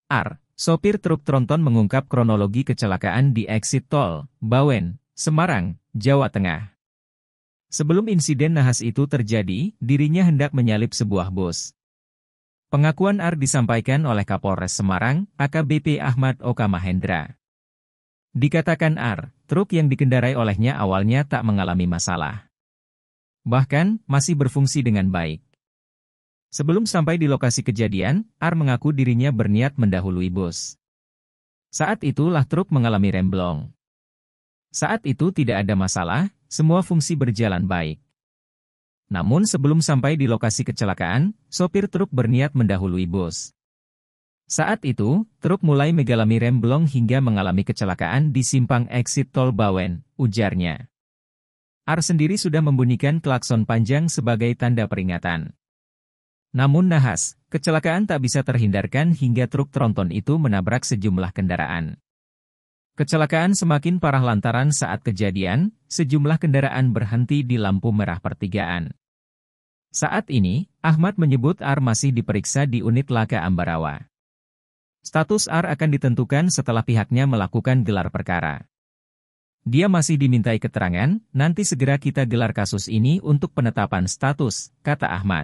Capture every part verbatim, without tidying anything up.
R, sopir truk tronton mengungkap kronologi kecelakaan di eksit tol Bawen, Semarang, Jawa Tengah. Sebelum insiden nahas itu terjadi, dirinya hendak menyalip sebuah bus. Pengakuan R disampaikan oleh Kapolres Semarang, A K B P Ahmad Oka Mahendra. Dikatakan R, truk yang dikendarai olehnya awalnya tak mengalami masalah. Bahkan, masih berfungsi dengan baik. Sebelum sampai di lokasi kejadian, R mengaku dirinya berniat mendahului bus. Saat itulah truk mengalami remblong. Saat itu tidak ada masalah, semua fungsi berjalan baik. Namun sebelum sampai di lokasi kecelakaan, sopir truk berniat mendahului bus. Saat itu, truk mulai mengalami remblong hingga mengalami kecelakaan di simpang eksit tol Bawen, ujarnya. R sendiri sudah membunyikan klakson panjang sebagai tanda peringatan. Namun nahas, kecelakaan tak bisa terhindarkan hingga truk tronton itu menabrak sejumlah kendaraan. Kecelakaan semakin parah lantaran saat kejadian, sejumlah kendaraan berhenti di lampu merah pertigaan. Saat ini, Ahmad menyebut R masih diperiksa di unit laka Ambarawa. Status R akan ditentukan setelah pihaknya melakukan gelar perkara. Dia masih dimintai keterangan, nanti segera kita gelar kasus ini untuk penetapan status, kata Ahmad.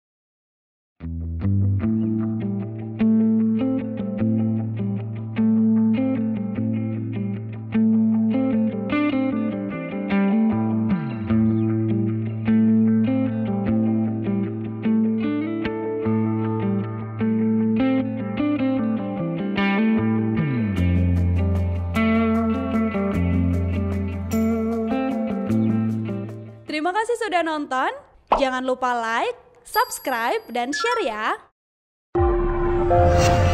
Terima kasih sudah nonton, jangan lupa like, subscribe, dan share ya!